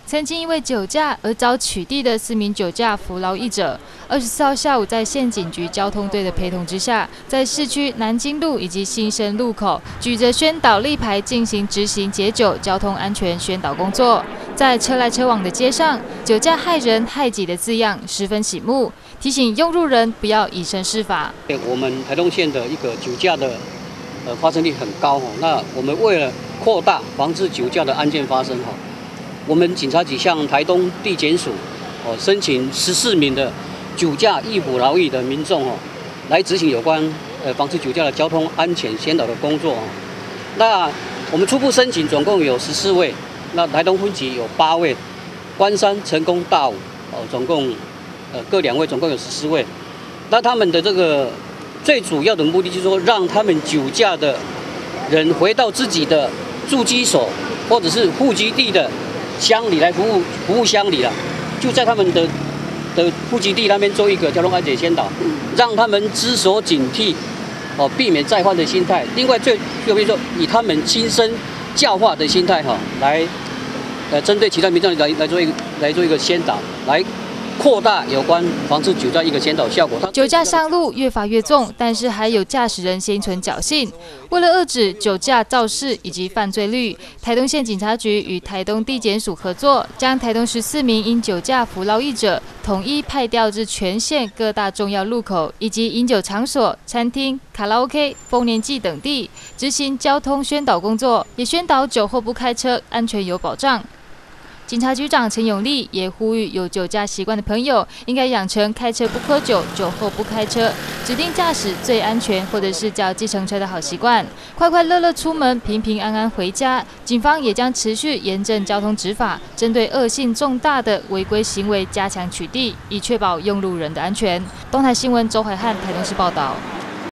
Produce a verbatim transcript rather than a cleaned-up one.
曾经因为酒驾而遭取缔的四名酒驾服劳役者，二十四号下午在县警局交通队的陪同之下，在市区南京路以及新生路口举着宣导立牌进行执行解酒交通安全宣导工作。在车来车往的街上，酒驾害人害己的字样十分醒目，提醒用路人不要以身试法。 我们台东县的一个酒驾的呃发生率很高哦，那我们为了扩大防治酒驾的案件发生哈，我们警察局向台东地检署哦申请十四名的酒驾易服劳役的民众哦，来执行有关呃防治酒驾的交通安全宣导的工作哦。那我们初步申请总共有十四位，那台东分局有八位，关山、成功、大武哦总共呃各两位，总共有十四位。那他们的这个最主要的目的就是说，让他们酒驾的人回到自己的住居所或者是户籍地的乡里来服务服务乡里了，就在他们的的户籍地那边做一个交通安全宣导，让他们知所警惕，哦，避免再犯的心态。另外最就比如说以他们亲身教化的心态哈，来呃针对其他民众来来做一个来做一个宣导，来扩大有关防治酒驾一个宣导效果。 酒驾上路越罚越重，但是还有驾驶人心存侥幸。为了遏止酒驾肇事以及犯罪率，台东县警察局与台东地检署合作，将台东十四名因酒驾服劳役者统一派调至全县各大重要路口以及饮酒场所、餐厅、卡拉 OK、丰年祭等地，执行交通宣导工作，也宣导酒后不开车，安全有保障。警察局长陈永利也呼吁有酒驾习惯的朋友，应该养成开车不喝酒、酒后不开车、指定驾驶最安全，或者是叫计程车的好习惯，快快乐乐出门，平平安安回家。警方也将持续严正交通执法，针对恶性重大的违规行为加强取缔，以确保用路人的安全。东台新闻周怀汉台东市报道。